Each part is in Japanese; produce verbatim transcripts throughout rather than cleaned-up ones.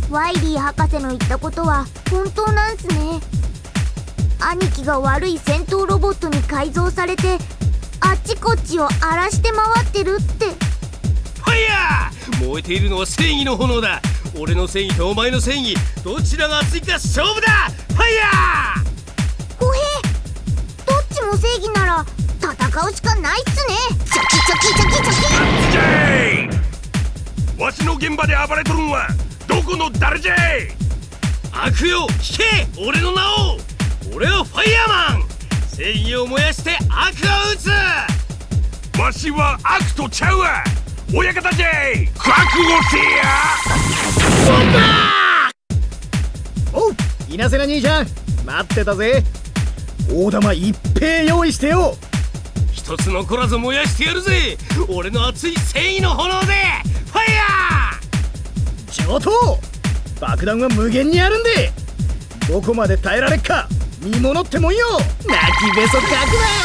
ワイリー博士の言ったことは本当なんすね。兄貴が悪い戦闘ロボットに改造されてあっちこっちを荒らして回ってるって。 ファイヤー！燃えているのは正義の炎だ。俺の正義とお前の正義、どちらが熱いか勝負だ。ファイヤー！ ほへ、どっちも正義なら戦うしかないっすね。チョキチョキチョキチョキ。 ジェイ！わしの現場で暴れとるんはどこの誰じゃい？ 悪よ聞け、俺の名を。俺はファイヤーマン。正義を燃やして悪を撃つ。 わしは悪とちゃうわ。親方じゃい、覚悟せや。 そんなおう、稲瀬名兄ちゃん待ってたぜ。大玉一平用意してよ。 一つ残らず燃やしてやるぜ。俺の熱い正義の炎でファイヤー！上等！爆弾は無限にあるんで、どこまで耐えられっか見物ってもんよ。泣きべそかく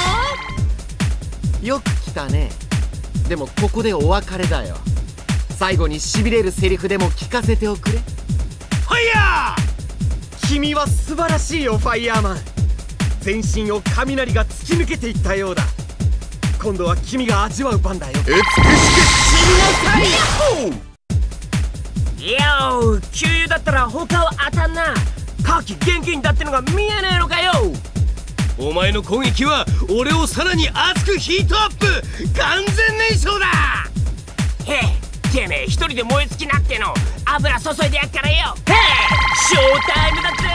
なよ。よく来たね。でもここでお別れだよ。最後にしびれるセリフでも聞かせておくれ。 ファイヤー！君は素晴らしいよファイヤーマン。全身を雷が突き抜けていったようだ。今度は君が味わう番だよ。美しく死になさい。 いやお、給油だったら他は当たんな。火器現金だってのが見えねえのかよ。 お前の攻撃は俺をさらに熱くヒートアップ。完全燃焼だ。 へえ、てめえ一人で燃え尽きなっての油注いでやっからよ。へえ、ショータイムだぜ。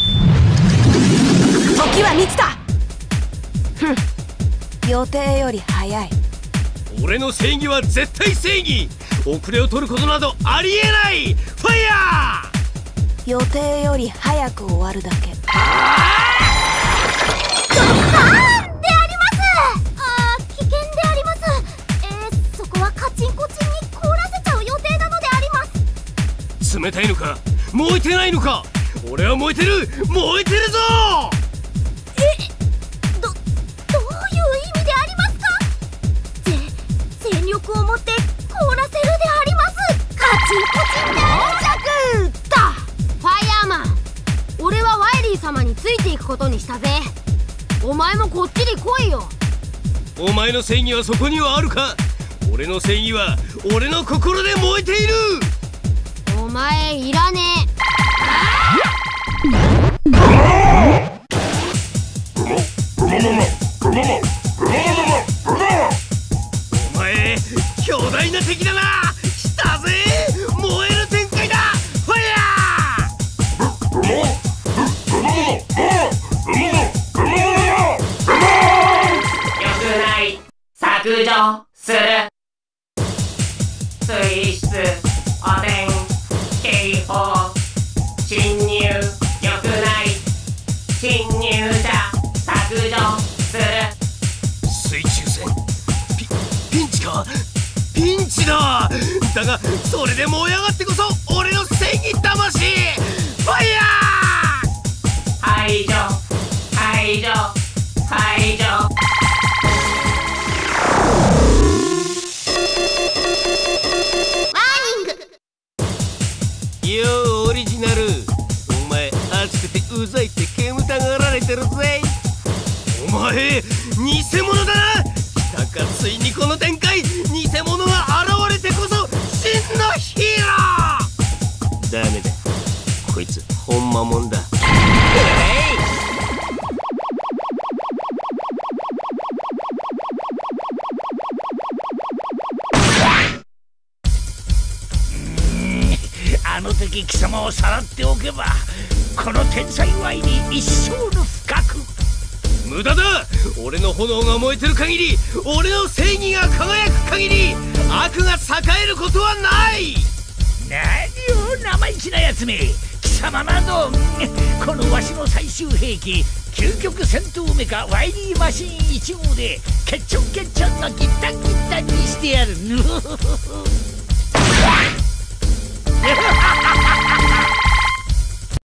時は満ちた。ふん、予定より早い。 俺の正義は絶対正義。遅れを取ることなどありえない。ファイヤー！予定より早く終わるだけ。 あーであります。あー、危険であります。えー、そこはカチンコチンに凍らせちゃう予定なのであります。 冷たいのか燃えてないのか。俺は燃えてる燃えてるぞ。 え、ど、どういう意味でありますか？ぜ、全力を持って凍らせるであります。カチンコチンで到着だ。ファイヤーマン、俺はワイリー様についていくことにしたぜ。お前もこっちに来いよ。 お前の正義はそこにはあるか。俺の正義は俺の心で燃えている。 お前いらねえ。 お前強大な敵だな。来たぜ、燃える展開だ。ファイヤよくない削除する。水質汚染警報侵入。よくない侵入者削除する。 水中戦ピピンチか。ピンチだ。だがそれで燃え上がってこそ俺の正義魂。ファイヤー！ 排除排除排除。 よーオリジナル。お前熱くてうざいって煙たがられてるぜ。お前偽物だな。来たかついにこの展開。偽物が現れてこそ真のヒーロー。ダメだ、こいつほんまもんだ。 あの時貴様をさらっておけばこの天才ワイリー一生の不覚。 無駄だ。俺の炎が燃えてる限り、俺の正義が輝く限り、悪が栄えることはない。 何を生意気なやつめ。貴様などこのわしの最終兵器究極戦闘メカワイリーマシーンいち号でケッチョンケッチョンのギッタンギッタンにしてやる。